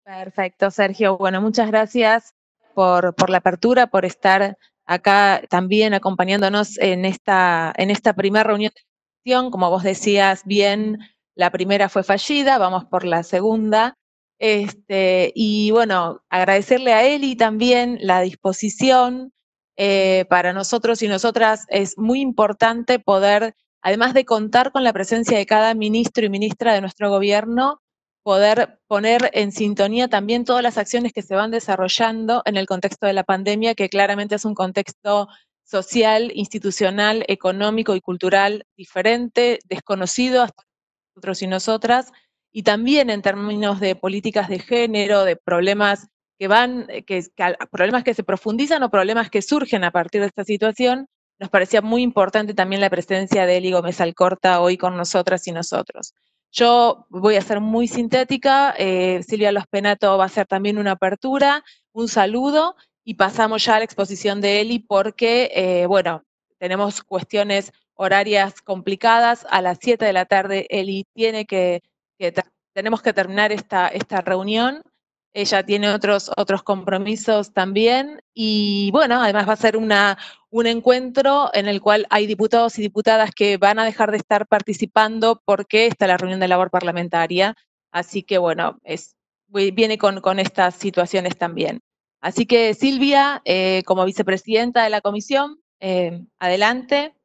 Perfecto, Sergio. Bueno, muchas gracias por la apertura, por estar acá también acompañándonos en esta primera reunión de gestión. Como vos decías bien, la primera fue fallida, vamos por la segunda. Y bueno, agradecerle a Eli también la disposición. Para nosotros y nosotras es muy importante poder, además de contar con la presencia de cada ministro y ministra de nuestro gobierno, poder poner en sintonía también todas las acciones que se van desarrollando en el contexto de la pandemia, que claramente es un contexto social, institucional, económico y cultural diferente, desconocido hasta nosotros y nosotras, y también en términos de políticas de género, de problemas que van, problemas que se profundizan o problemas que surgen a partir de esta situación. Nos parecía muy importante también la presencia de Eli Gómez Alcorta hoy con nosotras y nosotros. Yo voy a ser muy sintética, Silvia Lospenato va a hacer también una apertura, un saludo, y pasamos ya a la exposición de Eli porque, bueno, tenemos cuestiones horarias complicadas. A las 7 de la tarde Eli tiene tenemos que terminar esta reunión. Ella tiene otros compromisos también. Y bueno, además va a ser un encuentro en el cual hay diputados y diputadas que van a dejar de estar participando porque está la reunión de labor parlamentaria. Así que bueno, viene con estas situaciones también. Así que Silvia, como vicepresidenta de la comisión, adelante.